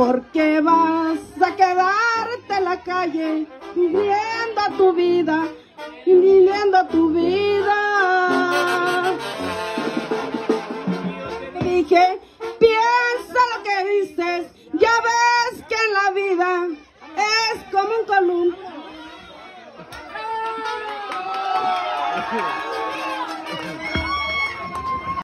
¿Por qué vas a quedarte en la calle viviendo tu vida, viviendo tu vida? Dije, piensa lo que dices, ya ves que en la vida es como un columpio.